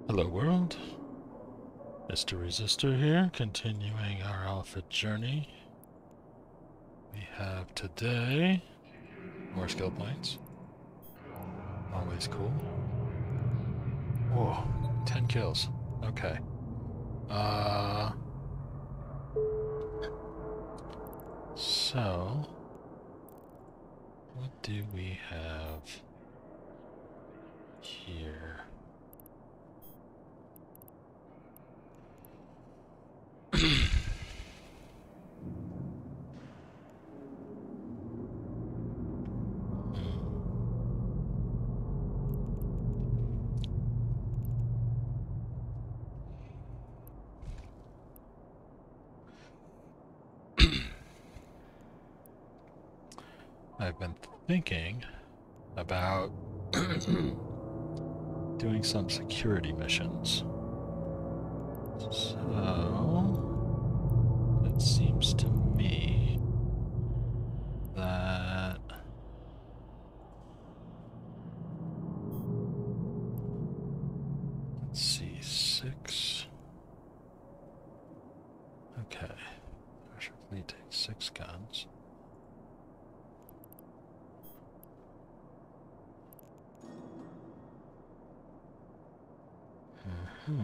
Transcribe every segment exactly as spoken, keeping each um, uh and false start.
Hello world, Mister Resistor here, continuing our alpha journey. We have today more skill points. Always cool. Whoa, ten kills. Okay. Uh, so, what do we have here? I've been thinking about doing some security missions. So, it seems to me that let's see, six. Okay. Pressure fleet takes six guns. Hmm.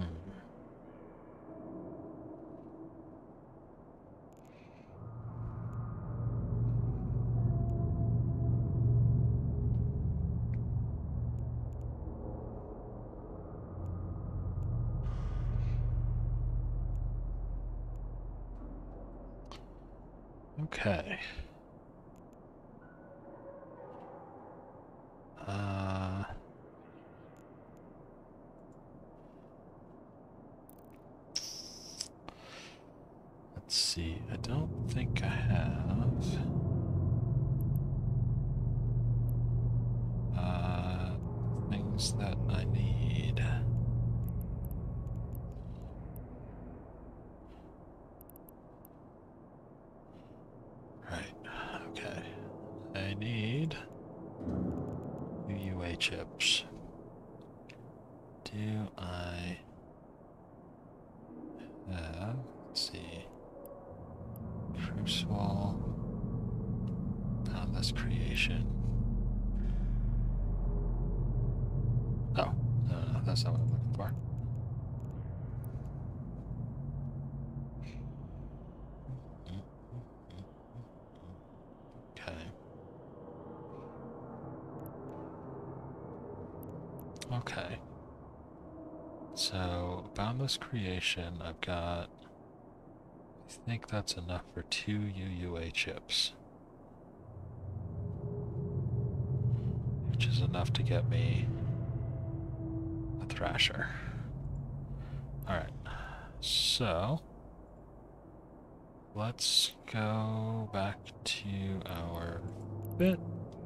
Okay. Uh, let's see. I don't think I have uh, things that I need. Right. Okay. I need U U A chips. Do I have, let's see, Crucible, Boundless Creation. Oh, no, no, that's not what I'm looking for. Okay. Okay. So, Boundless Creation, I've got, I think that's enough for two U U A chips. Which is enough to get me a Thrasher. Alright, so let's go back to our bit.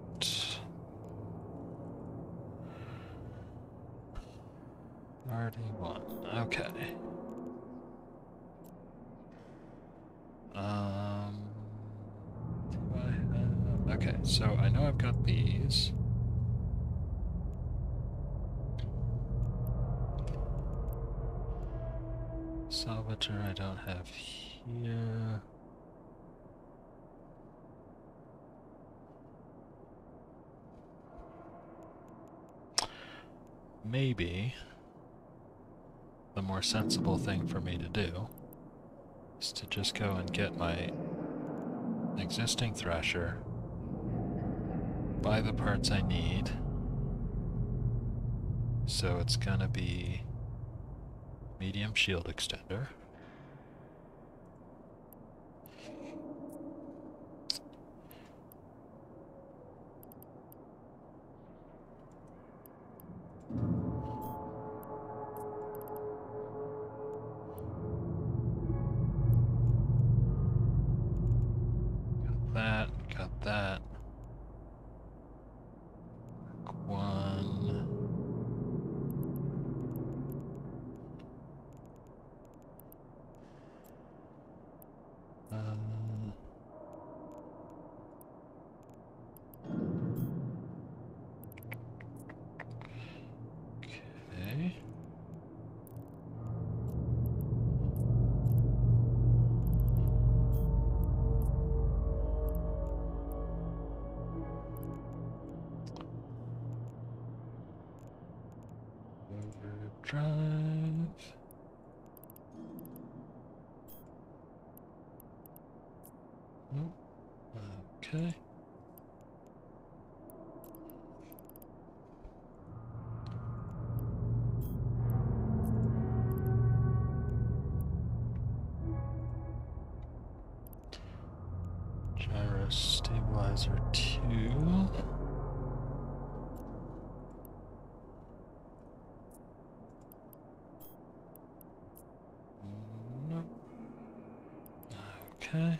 R D one, okay. Um, do I have, okay, so I know I've got these. Salvager I don't have here. Maybe the more sensible thing for me to do is to just go and get my existing Thrasher, buy the parts I need. So it's gonna be medium shield extender. Got that, got that. One. Overdrive. Nope. Okay. Gyro stabilizer two. Nope. Okay.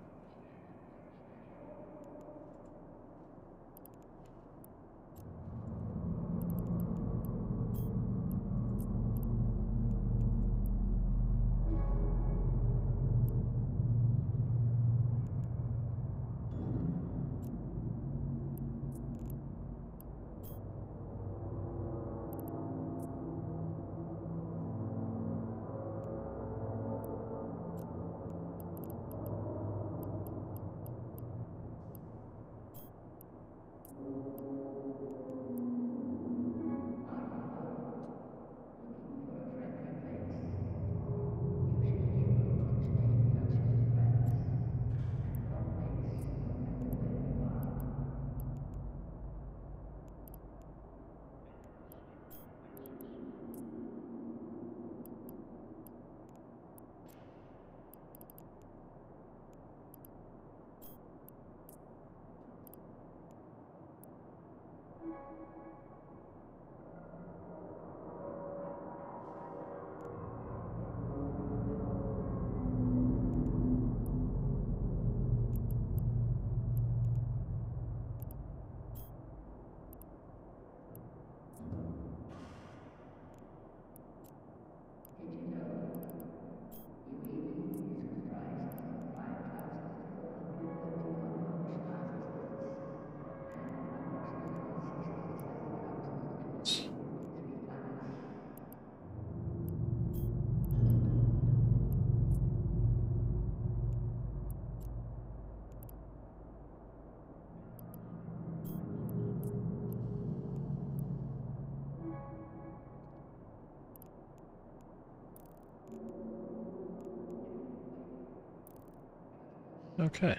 Okay.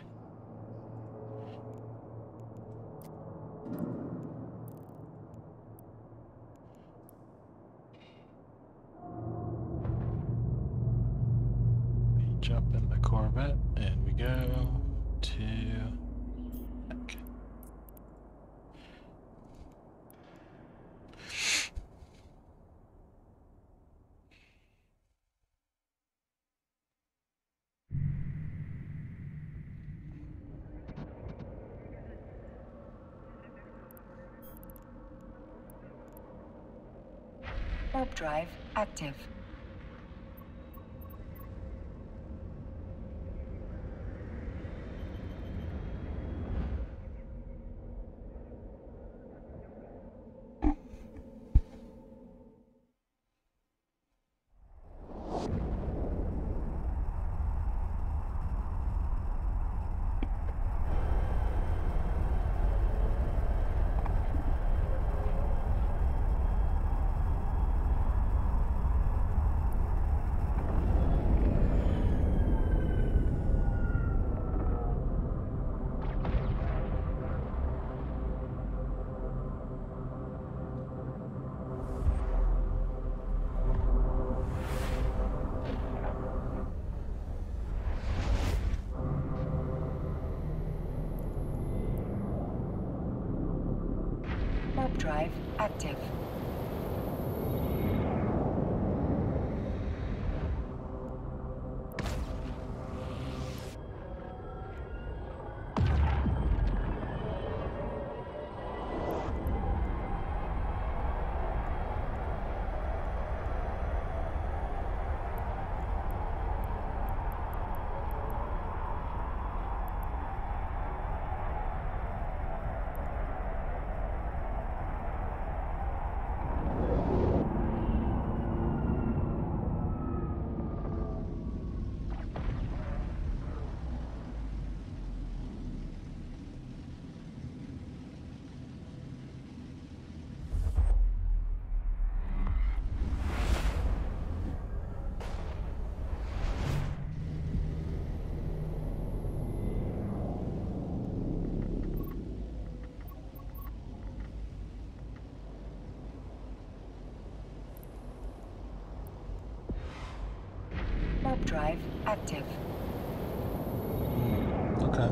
We jump in the Corvette and we go to heck. Warp drive active. Warp drive active. drive active. Okay.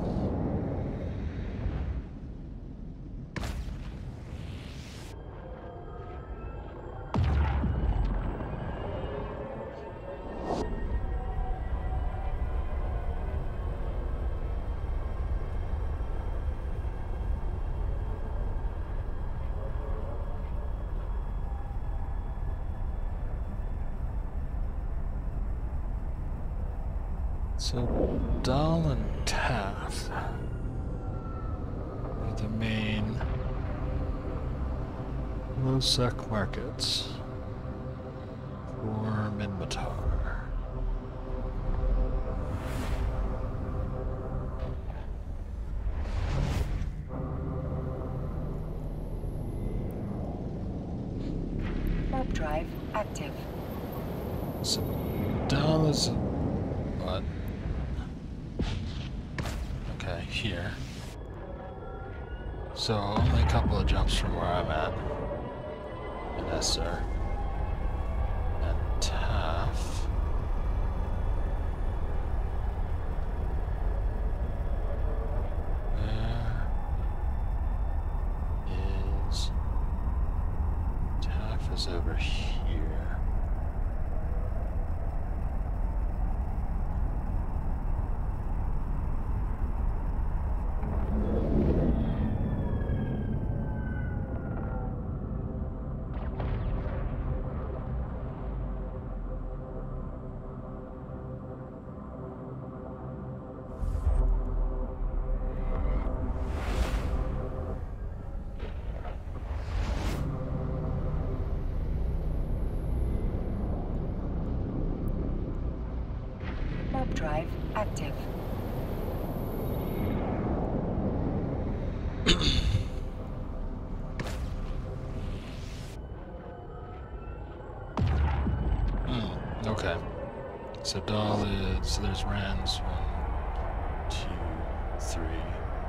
So, Dahl and Taft are the main low-sec markets for Minmatar. Warp drive active. So, Dahl is what? Okay, here. So only a couple of jumps from where I'm at. And Esser. And Taff. Where is Taff is over here. Warp drive active. Hmm, okay. So Dahl is, so there's Rans, one, two, three,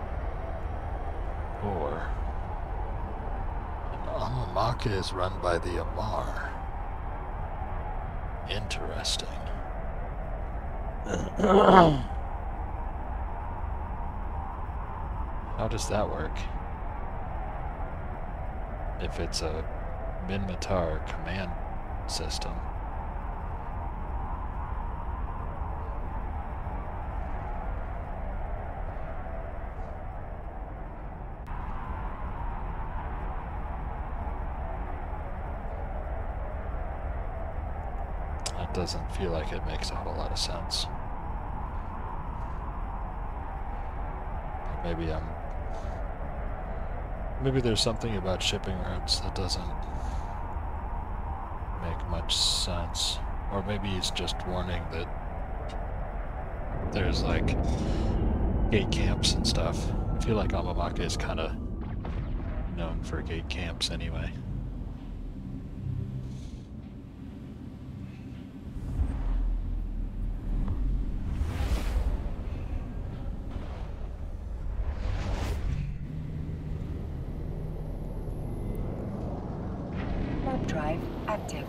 four. And Amamaka is run by the Amar. Interesting. How does that work? If it's a Minmatar command system. That doesn't feel like it makes a whole lot of sense. Maybe I'm... Maybe there's something about shipping routes that doesn't make much sense. Or maybe he's just warning that there's like gate camps and stuff. I feel like Amamaka is kind of known for gate camps anyway. Warp drive active.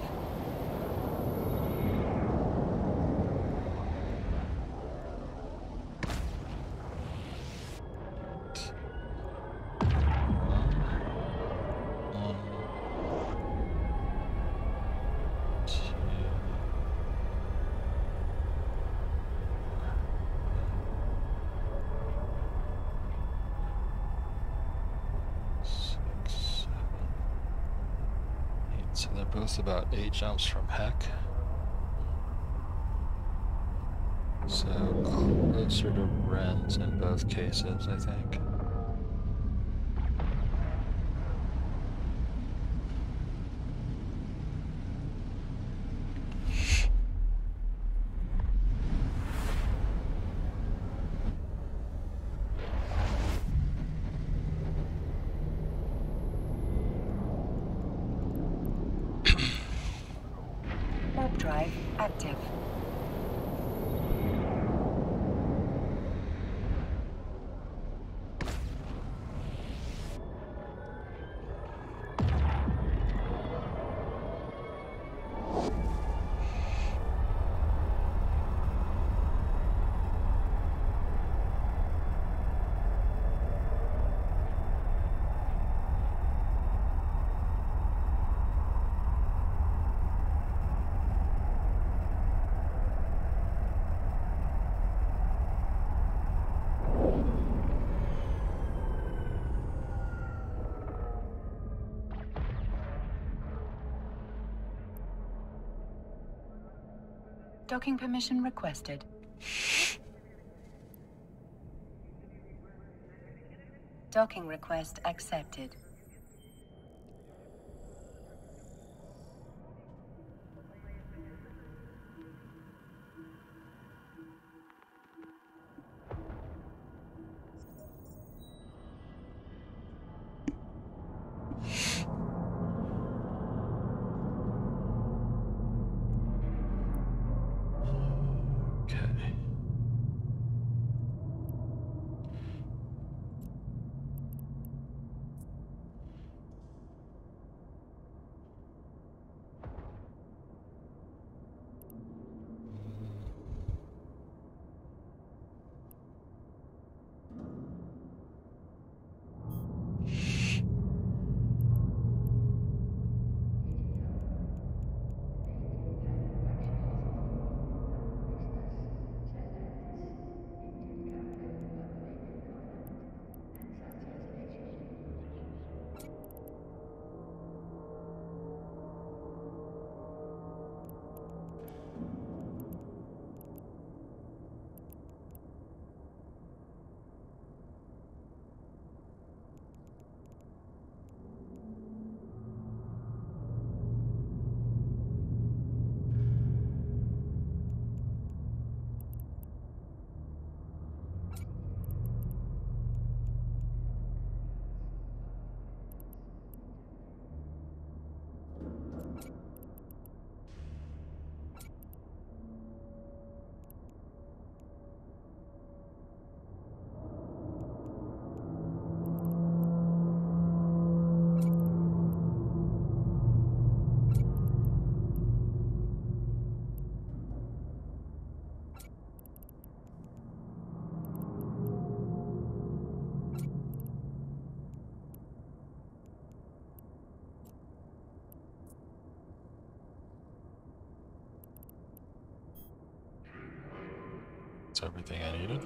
So they're both about eight jumps from Heck. So closer to Ren's in both cases, I think. Warp drive active. Docking permission requested. Docking request accepted. Okay. That's everything I needed.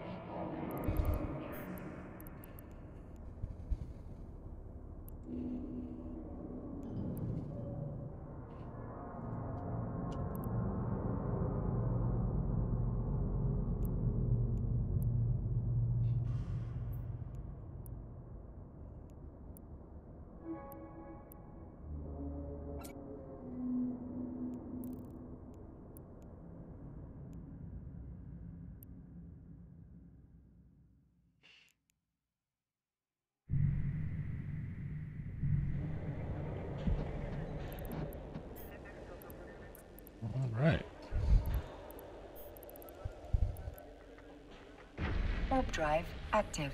All right. Warp drive active.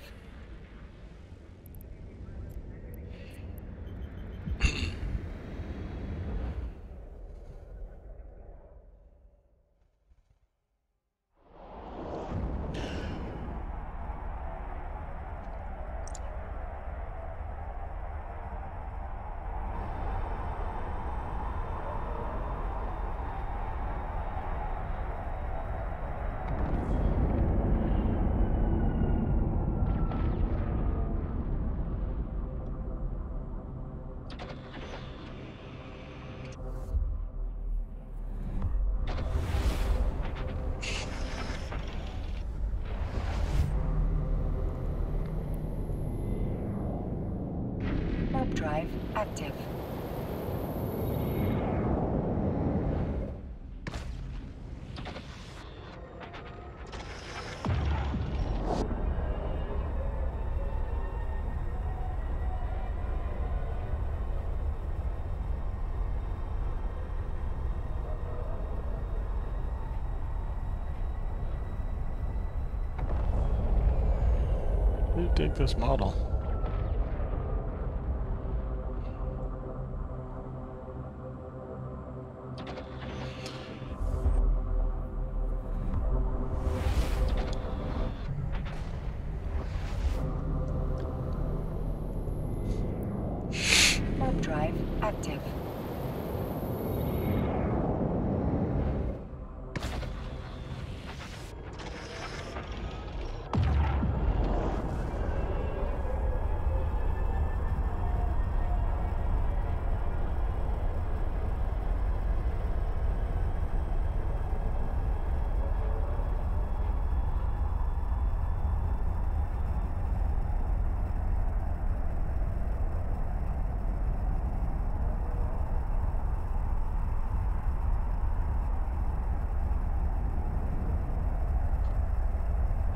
Warp drive active. I dig this model. Warp drive active.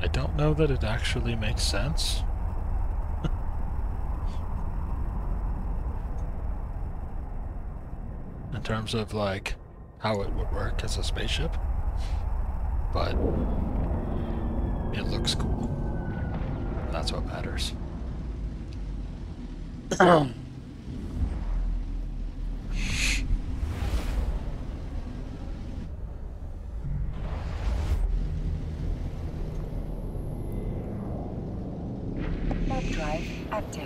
I don't know that it actually makes sense. In terms of, like, how it would work as a spaceship. But it looks cool. That's what matters. Warp drive active.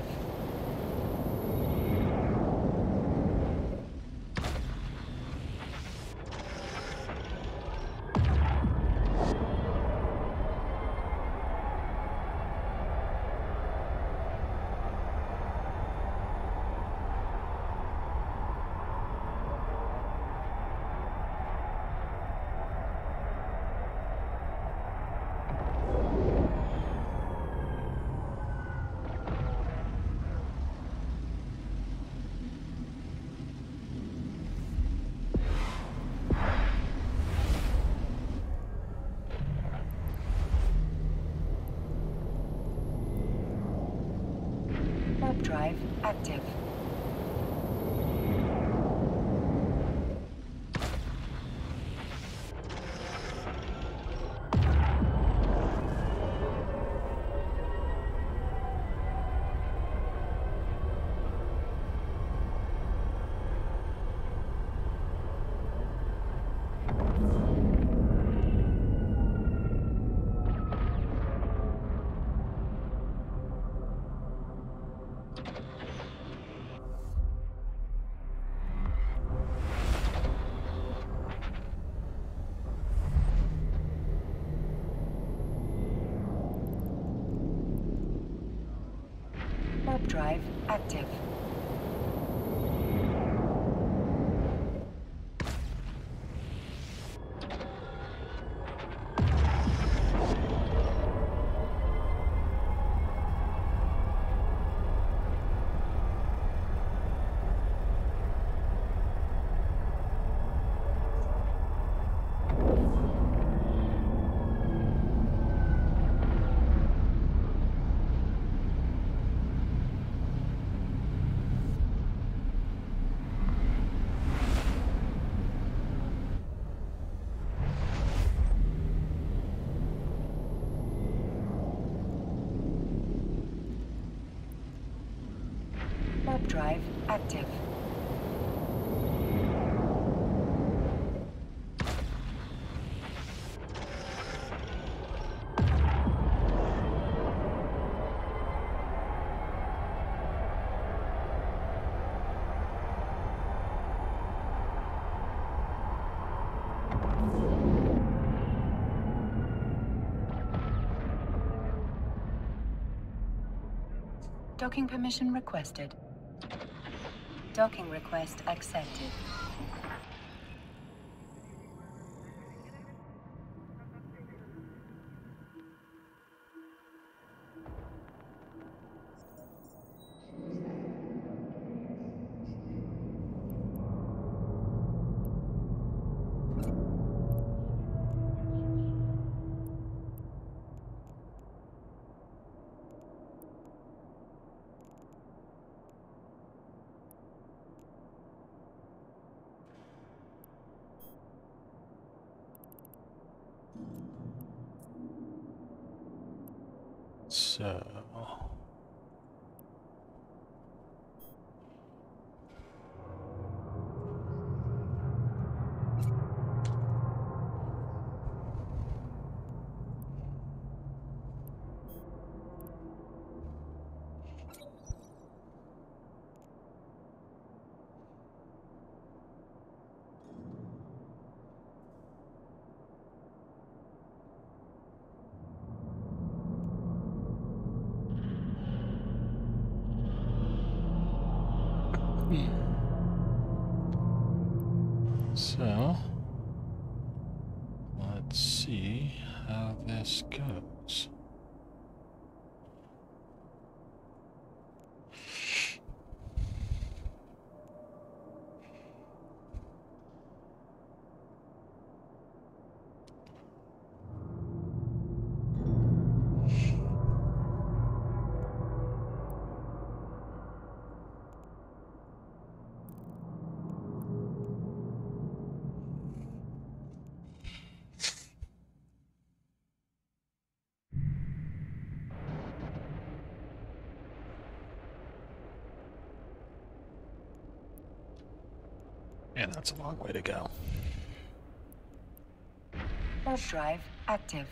Warp drive active. Warp drive active. Warp drive active. Docking permission requested. Docking request accepted. So... So, let's see how this goes. That's a long way to go. Warp drive active.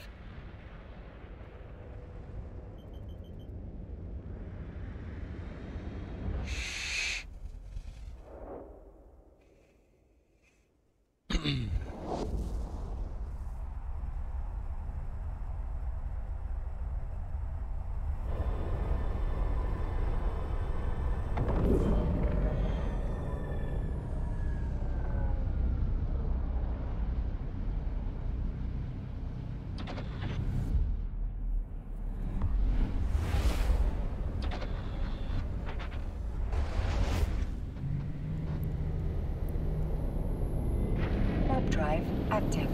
Warp drive active.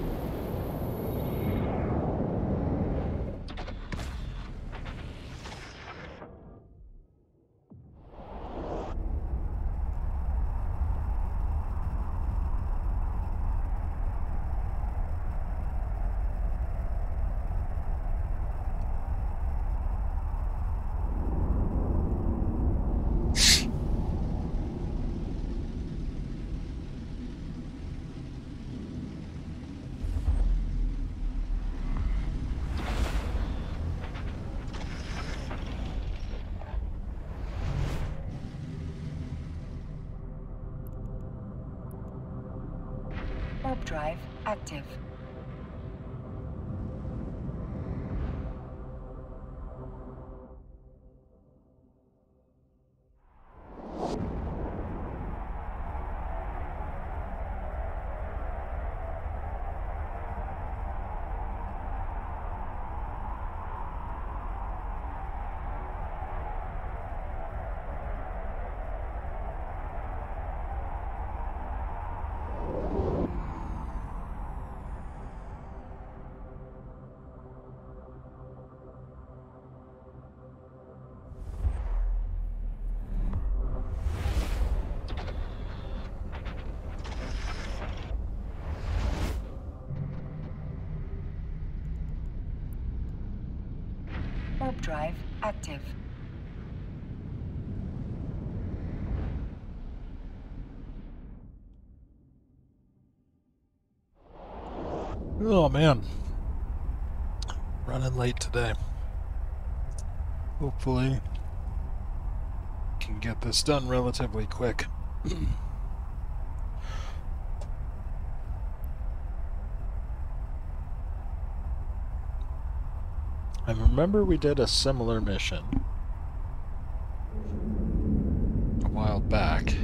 Warp drive active. Warp drive active. Oh man, running late today. Hopefully can get this done relatively quick. I remember we did a similar mission a while back.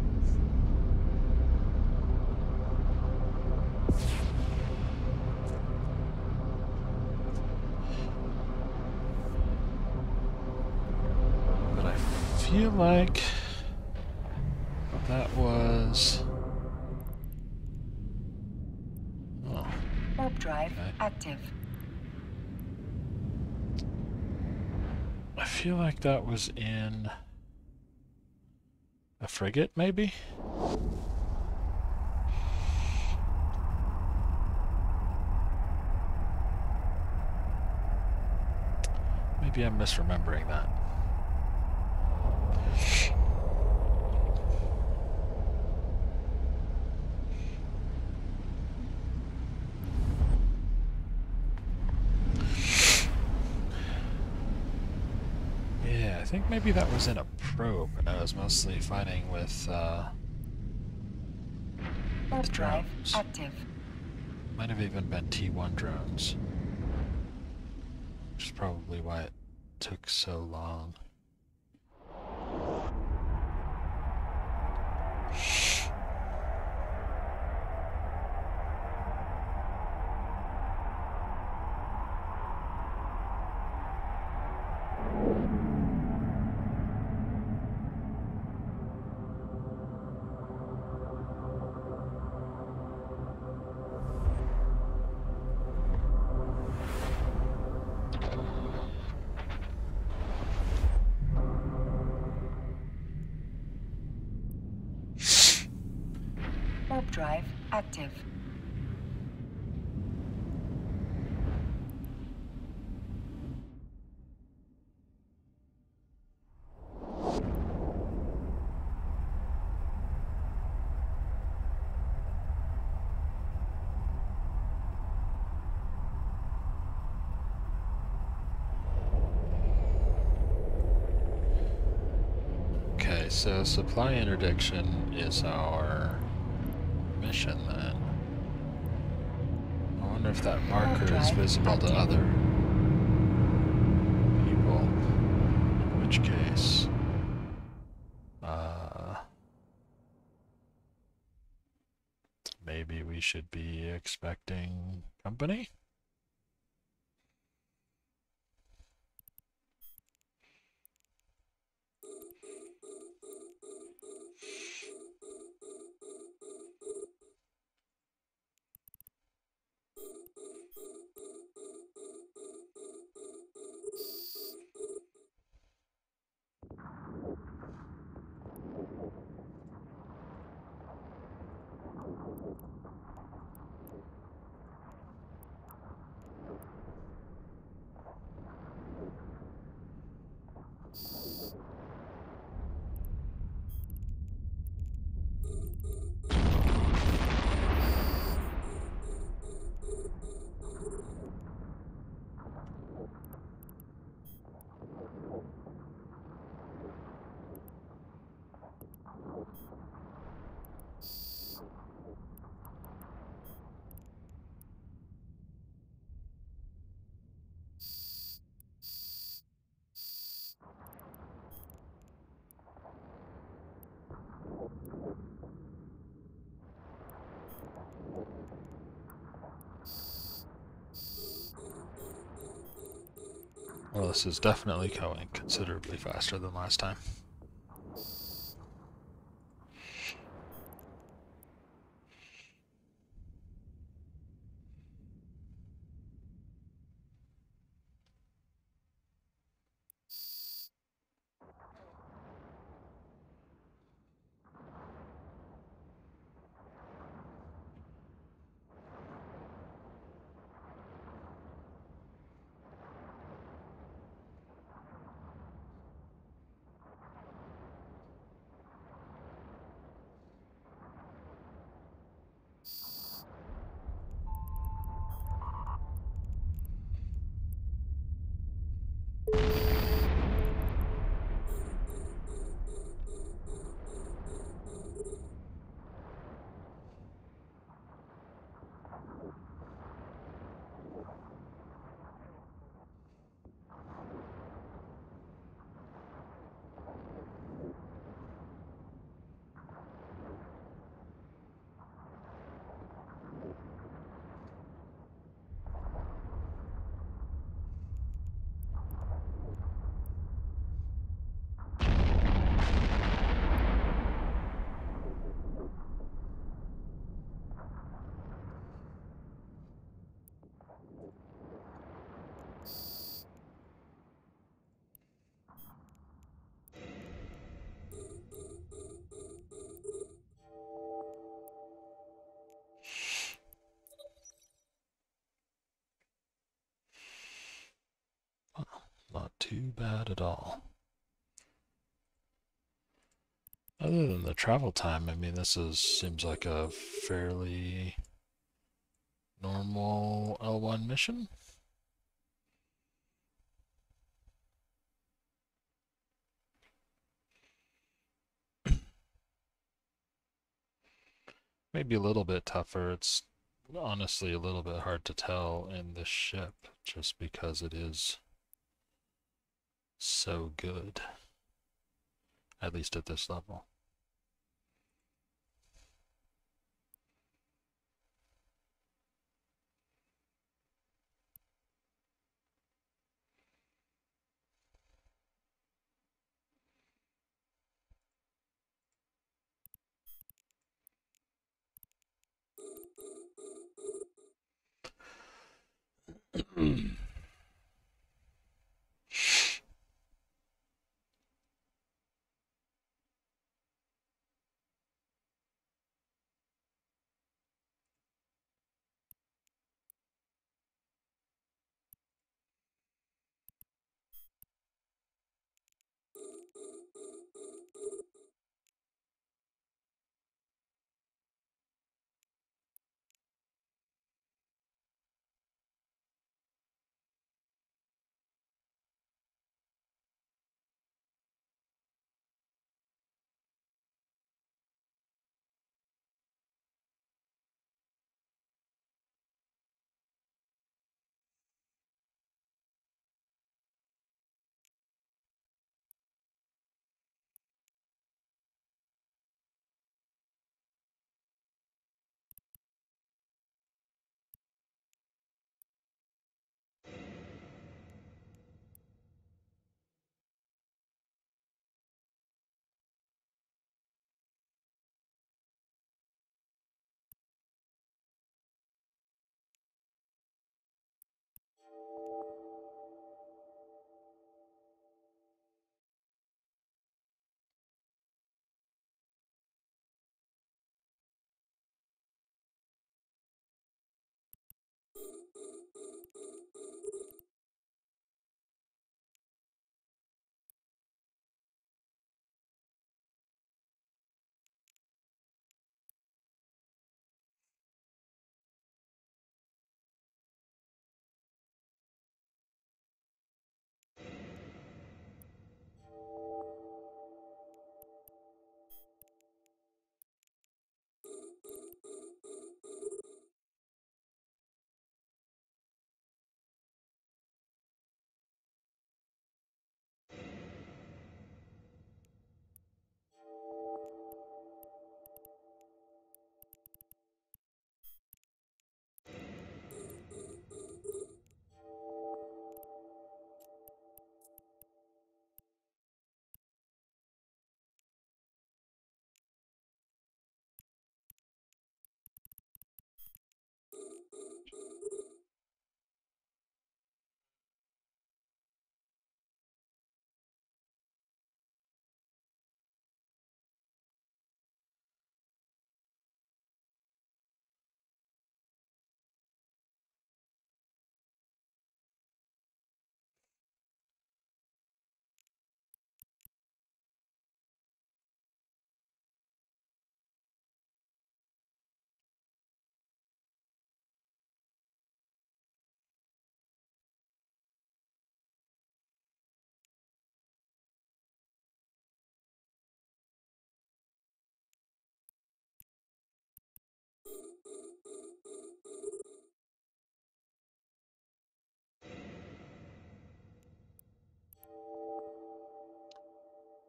But I feel like that was... Oh. Warp drive Okay. active. I feel like that was in a frigate, maybe? Maybe I'm misremembering that. I think maybe that was in a probe, and I was mostly fighting with, uh, with drive drones. active. Might have even been T one drones. Which is probably why it took so long. Warp drive active. so supply interdiction is our mission then. I wonder if that marker is visible to other people. In which case, uh, maybe we should be expecting company? Well, this is definitely going considerably faster than last time. Not too bad at all. Other than the travel time, I mean, this is seems like a fairly normal L one mission. Maybe a little bit tougher. It's honestly a little bit hard to tell in this ship just because it is so good, at least at this level.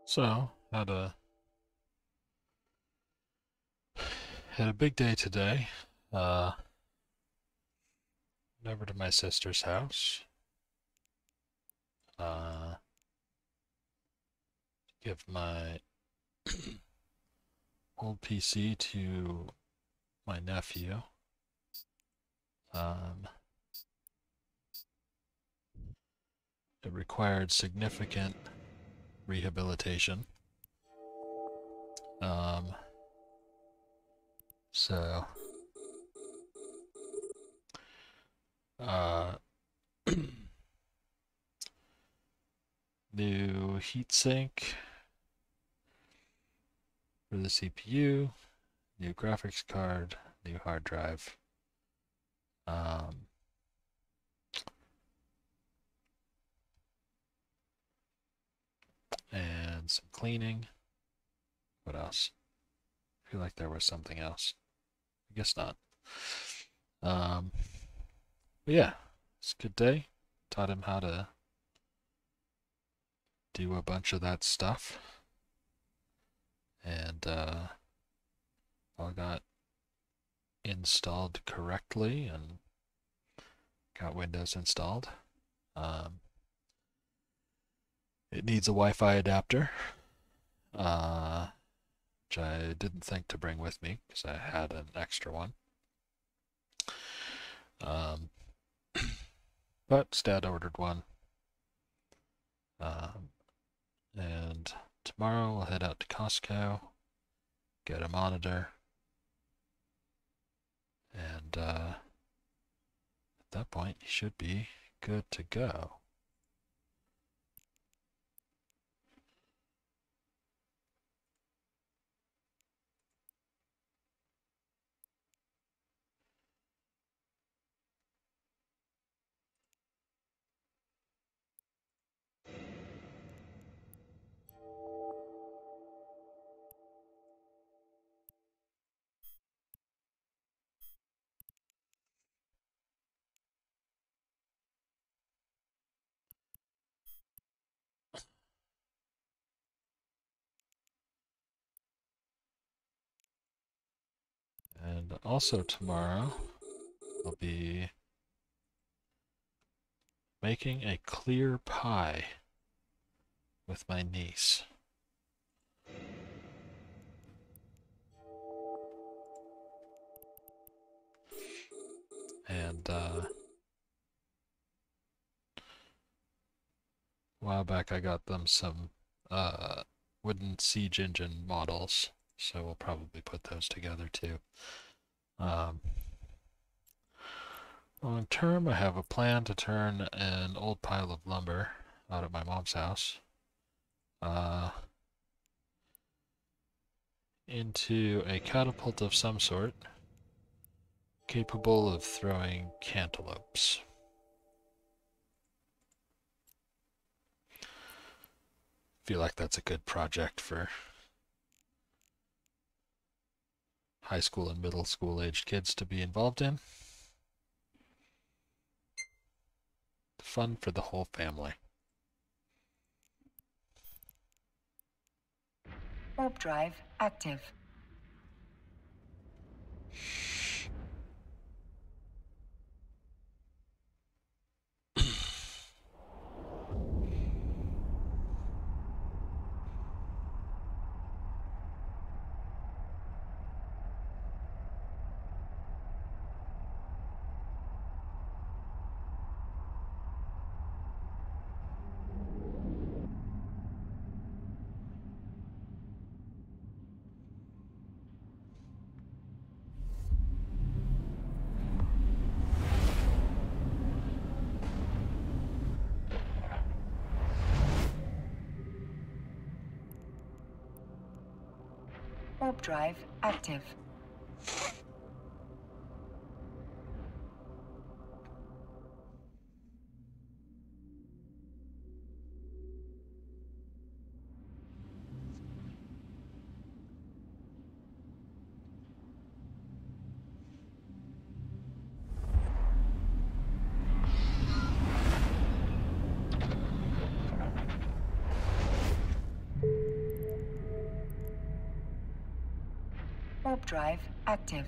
So, had a had a big day today. Uh, went over to my sister's house. Uh, give my old P C to my nephew. Um, it required significant rehabilitation. Um, so, uh, new heatsink for the C P U, new graphics card, new hard drive. Um, and some cleaning. What else? I feel like there was something else. I guess not. Um, but yeah, it's a good day. Taught him how to do a bunch of that stuff. And uh, all got installed correctly and got Windows installed. Um, it needs a Wi-Fi adapter, uh, which I didn't think to bring with me because I had an extra one. Um, but Dad ordered one. Um, and tomorrow we'll head out to Costco, get a monitor, and uh, at that point you should be good to go. And also tomorrow I'll be making a clear pie with my niece. And uh, a while back I got them some uh, wooden siege engine models, so we'll probably put those together too. Um, long term, I have a plan to turn an old pile of lumber out at my mom's house uh, into a catapult of some sort capable of throwing cantaloupes. Feel like that's a good project for high school and middle school aged kids to be involved in. Fun for the whole family. Warp drive active. Warp drive active. Warp drive active.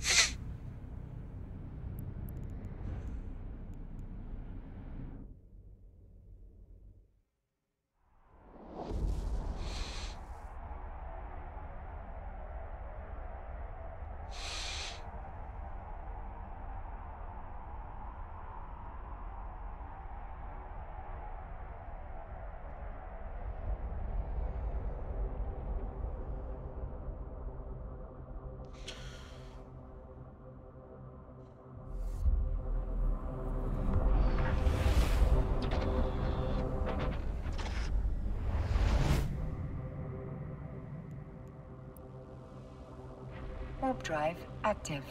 Warp drive active.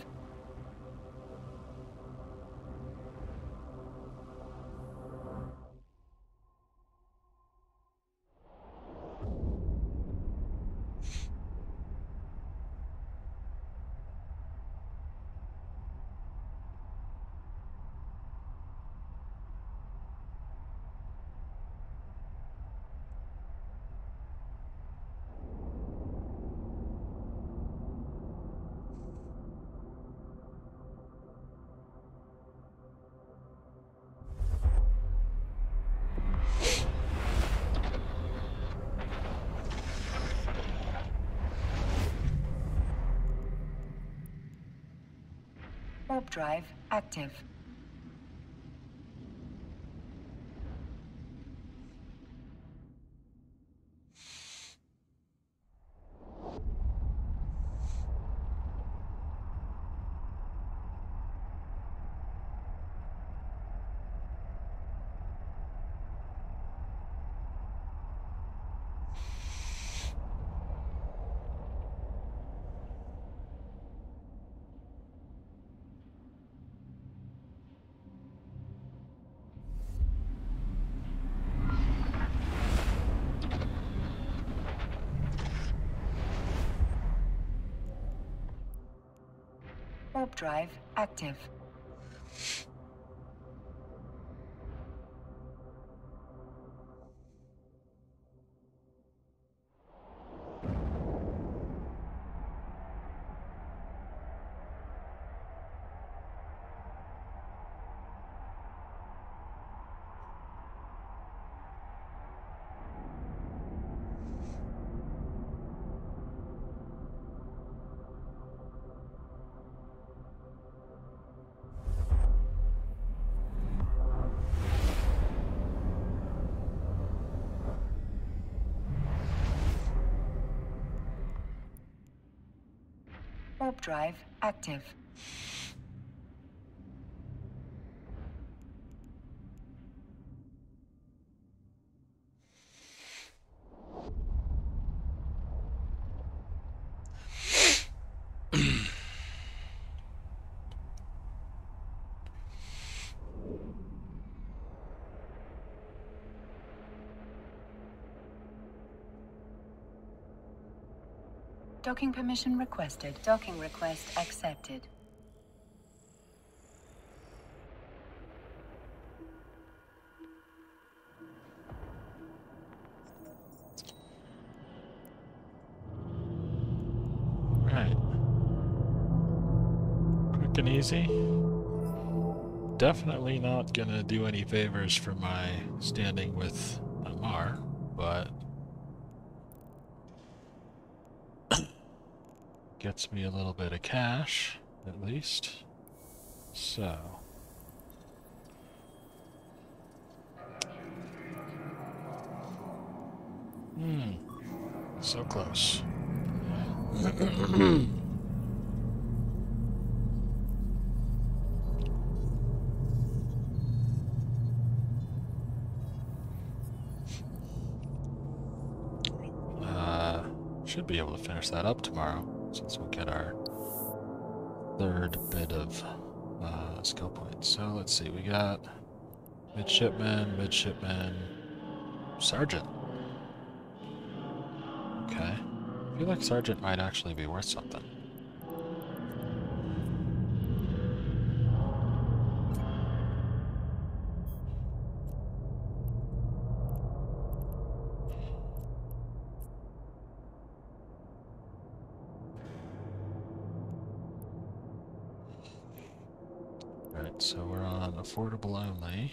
Warp drive active. Warp drive active. Warp drive active. Docking permission requested. Docking request accepted. Right. Quick and easy. Definitely not gonna do any favors for my standing with Amar, but gets me a little bit of cash, at least. So. Hmm. So close. uh, should be able to finish that up tomorrow, since we'll get our third bit of uh, skill points. So let's see, we got midshipman, midshipman, sergeant. Okay. I feel like sergeant might actually be worth something. Alright, so we're on affordable only.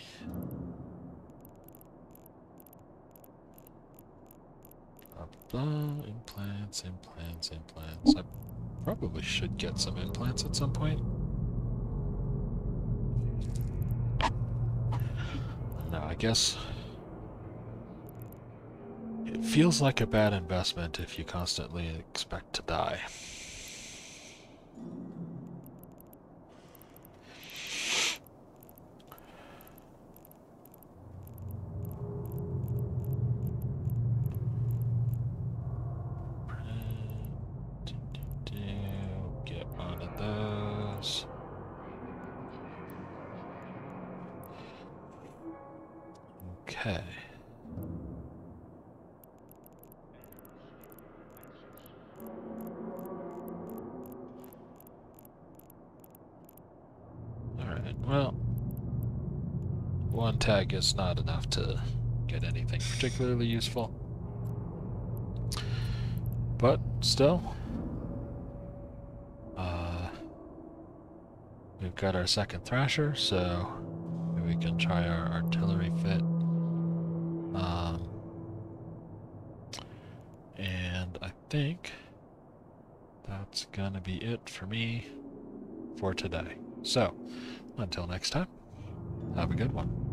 Blah, blah, implants, implants, implants. I probably should get some implants at some point. No, I guess it feels like a bad investment if you constantly expect to die. Get one of those. Okay. Alright, well, one tag is not enough to get anything particularly useful. But still, uh, we've got our second Thrasher, so maybe we can try our artillery fit. Um, and I think that's gonna be it for me for today. So, until next time, have a good one.